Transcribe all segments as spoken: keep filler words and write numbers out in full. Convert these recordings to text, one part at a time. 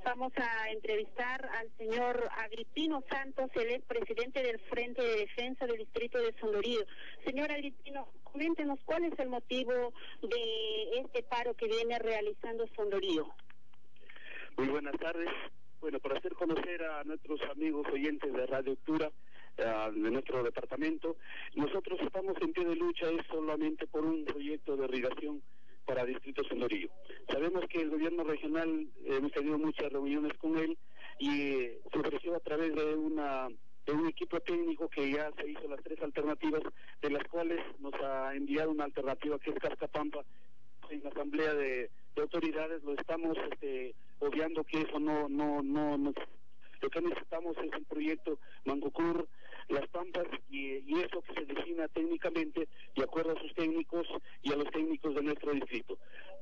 Vamos a entrevistar al señor Agripino Santos, él es presidente del Frente de Defensa del Distrito de Sondorío. Señor Agripino, coméntenos cuál es el motivo de este paro que viene realizando Sondorío. Muy buenas tardes. Bueno, para hacer conocer a nuestros amigos oyentes de Radio Octura, uh, de nuestro departamento, nosotros estamos en pie de lucha es solamente por un proyecto de irrigación para Distrito Sondorío. Sabemos que el gobierno regional, eh, hemos tenido muchas reuniones con él y eh, se ofreció a través de una de un equipo técnico que ya se hizo las tres alternativas, de las cuales nos ha enviado una alternativa que es Cascapampa. En la asamblea de, de autoridades lo estamos este, obviando que eso no no no nos, lo que necesitamos es el proyecto Mangocur, Las Pampas y, y eso que se defina técnicamente de acuerdo a sus técnicos y a los técnicos de nuestro distrito.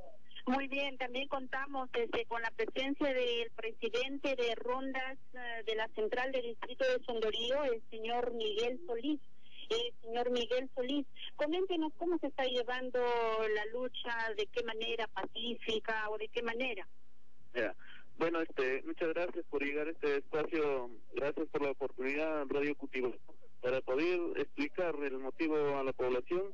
Muy bien, también contamos desde con la presencia del presidente de rondas uh, de la central del distrito de Sondorío, el señor Miguel Solís. Eh, señor Miguel Solís, coméntenos cómo se está llevando la lucha, de qué manera, pacífica o de qué manera. Yeah. Bueno, este, muchas gracias por llegar a este espacio, gracias por la oportunidad en Radio Cutibalú para poder explicar el motivo a la población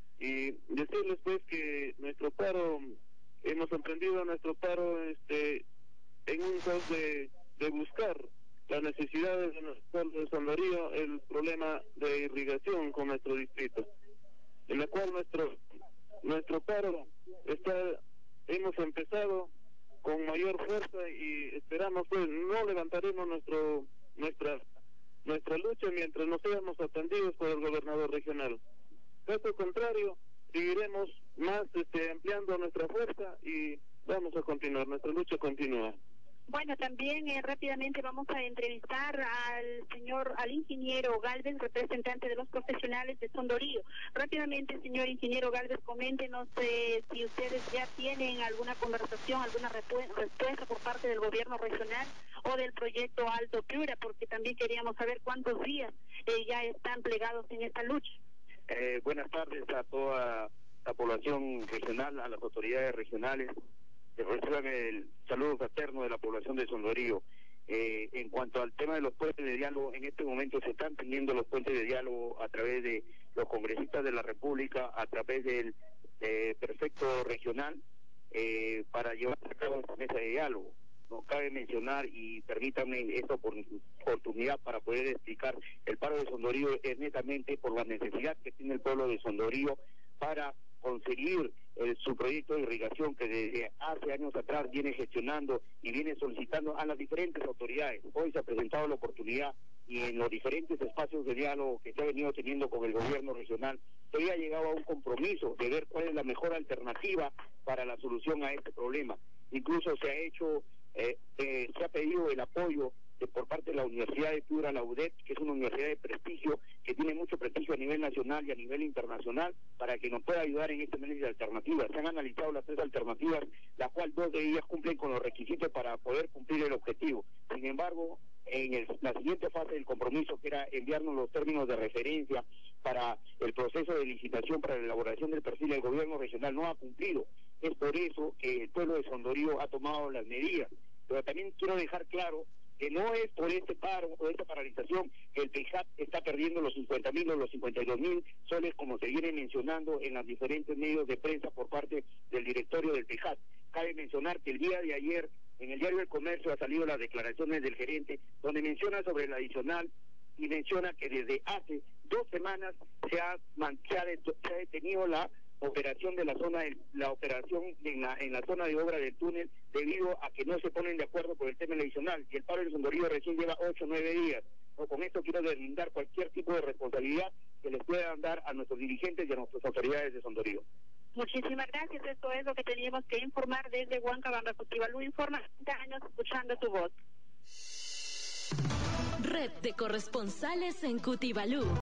y decirles pues que nuestro paro, hemos emprendido nuestro paro este en un caso de, de buscar las necesidades de nuestro pueblo de Sondorío, el problema de irrigación con nuestro distrito, en la cual nuestro nuestro paro está, hemos empezado con mayor fuerza y esperamos pues no levantaremos nuestro nuestra nuestra lucha mientras no seamos atendidos por el gobernador regional. Caso contrario, seguiremos más este, ampliando nuestra fuerza y vamos a continuar, nuestra lucha continúa. Bueno, también eh, rápidamente vamos a entrevistar al señor, al ingeniero Galvez, representante de los profesionales de Sondorío. Rápidamente, señor ingeniero Galvez, coméntenos eh, si ustedes ya tienen alguna conversación, alguna respuesta por parte del gobierno regional o del proyecto Alto Piura, porque también queríamos saber cuántos días eh, ya están plegados en esta lucha. Eh, buenas tardes a toda la población regional, a las autoridades regionales. Reciban el saludo fraterno de la población de Sondorío. Eh, en cuanto al tema de los puentes de diálogo, en este momento se están teniendo los puentes de diálogo a través de los congresistas de la República, a través del eh, prefecto regional, eh, para llevar a cabo esta mesa de diálogo. No cabe mencionar, y permítanme esta oportunidad para poder explicar, el paro de Sondorío es netamente por la necesidad que tiene el pueblo de Sondorío para conseguir eh, su proyecto de irrigación que desde hace años atrás viene gestionando y viene solicitando a las diferentes autoridades. Hoy se ha presentado la oportunidad y en los diferentes espacios de diálogo que se ha venido teniendo con el gobierno regional, se ha llegado a un compromiso de ver cuál es la mejor alternativa para la solución a este problema. Incluso se ha hecho, eh, eh, se ha pedido el apoyo de, por parte de la Universidad de Piura, la U D E P, que es una universidad de prestigio, que tiene mucho prestigio a nivel nacional y a nivel internacional, para que nos pueda ayudar en este análisis de alternativas. Se han analizado las tres alternativas, las cuales dos de ellas cumplen con los requisitos para poder cumplir el objetivo. Sin embargo, en el, la siguiente fase del compromiso, que era enviarnos los términos de referencia para el proceso de licitación para la elaboración del perfil del gobierno regional, no ha cumplido. Es por eso que el pueblo de Sondorío ha tomado las medidas. Pero también quiero dejar claro que no es por este paro o esta paralización que el PEJAT está perdiendo los cincuenta mil o los cincuenta y dos mil soles, como se viene mencionando en los diferentes medios de prensa por parte del directorio del PEJAT. Cabe mencionar que el día de ayer en el diario El Comercio ha salido las declaraciones del gerente, donde menciona sobre el adicional y menciona que desde hace dos semanas se ha, se ha, se ha detenido la operación de la zona de, la operación en la en la zona de obra del túnel debido a que no se ponen de acuerdo por el tema adicional, y el paro de Sondorío recién lleva ocho o nueve días. O con esto quiero deslindar cualquier tipo de responsabilidad que les puedan dar a nuestros dirigentes y a nuestras autoridades de Sondorío. Muchísimas gracias, esto es lo que teníamos que informar desde Huancabamba. Cutibalú informa, treinta años escuchando tu voz. Red de corresponsales en Cutibalú.